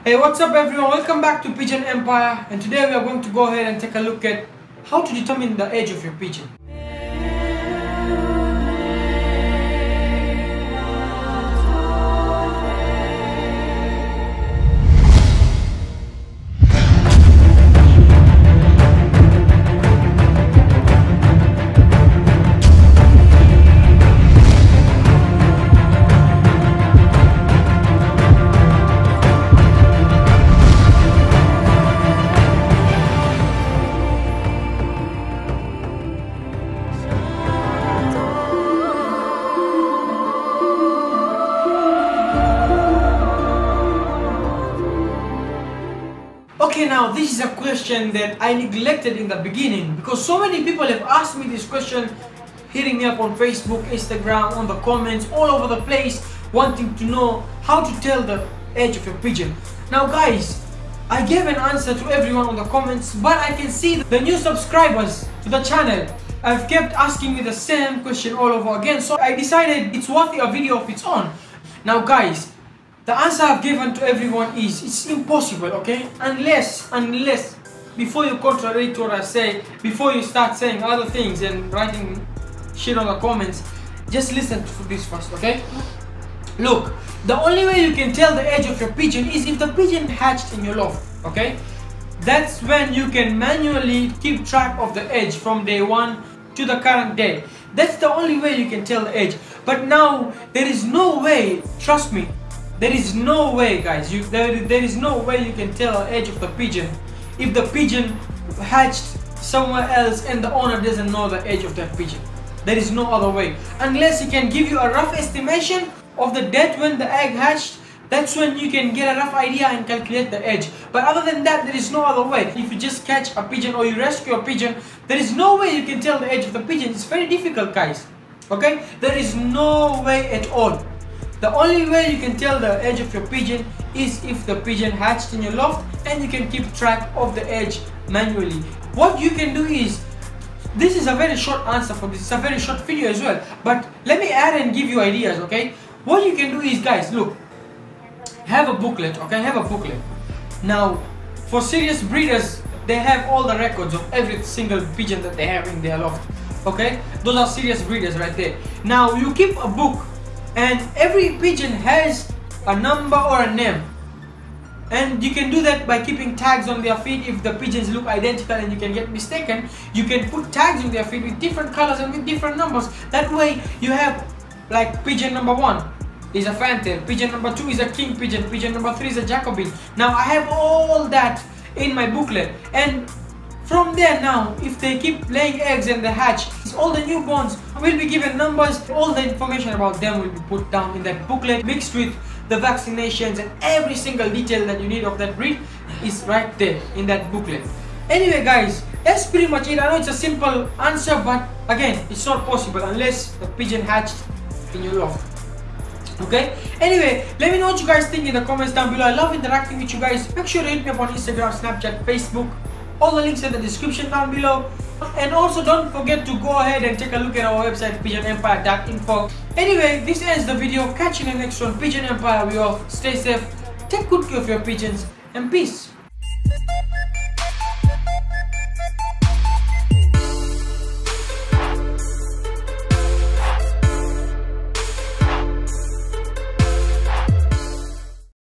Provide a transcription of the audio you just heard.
Hey, what's up everyone? Welcome back to Pigeon Empire, and today we are going to go ahead and take a look at how to determine the age of your pigeon. Okay, now this is a question that I neglected in the beginning because so many people have asked me this question, hitting me up on Facebook, Instagram, on the comments, all over the place, wanting to know how to tell the age of your pigeon. Now guys, I gave an answer to everyone on the comments, but I can see the new subscribers to the channel have kept asking me the same question all over again, so I decided it's worthy a video of its own. Now guys, the answer I've given to everyone is it's impossible, okay? Unless before you contradict what I say, before you start saying other things and writing shit on the comments, just listen to this first, okay? Look, the only way you can tell the age of your pigeon is if the pigeon hatched in your loft, okay? That's when you can manually keep track of the age from day 1 to the current day. That's the only way you can tell the age. But now there is no way, trust me, there is no way, guys. There is no way you can tell the age of the pigeon if the pigeon hatched somewhere else and the owner doesn't know the age of that pigeon. There is no other way, unless he can give you a rough estimation of the date when the egg hatched. That's when you can get a rough idea and calculate the age. But other than that, there is no other way. If you just catch a pigeon or you rescue a pigeon, there is no way you can tell the age of the pigeon. It's very difficult, guys. Okay, there is no way at all. The only way you can tell the age of your pigeon is if the pigeon hatched in your loft and you can keep track of the age manually. What you can do is, this is a very short answer for this, it's a very short video as well, but let me add and give you ideas, okay? What you can do is, guys, look, have a booklet, okay? Have a booklet. Now, for serious breeders, they have all the records of every single pigeon that they have in their loft, okay? Those are serious breeders right there. Now, you keep a book, and every pigeon has a number or a name, and you can do that by keeping tags on their feet. If the pigeons look identical and you can get mistaken, you can put tags on their feet with different colors and with different numbers. That way you have, like, pigeon number 1 is a fantail, pigeon number 2 is a king pigeon, pigeon number 3 is a Jacobin. Now I have all that in my booklet, and from there now, if they keep laying eggs and they hatch, all the newborns will be given numbers. All the information about them will be put down in that booklet, mixed with the vaccinations, and every single detail that you need of that breed is right there in that booklet. Anyway guys, that's pretty much it. I know it's a simple answer, but again, it's not possible unless the pigeon hatched in your loft. Okay, anyway, let me know what you guys think in the comments down below. I love interacting with you guys. Make sure to hit me up on Instagram, Snapchat, Facebook. All the links in the description down below. And also don't forget to go ahead and take a look at our website, pigeonempire.info. Anyway, this ends the video. Catch you in the next one. Pigeon Empire, we off. Stay safe, take good care of your pigeons, and peace.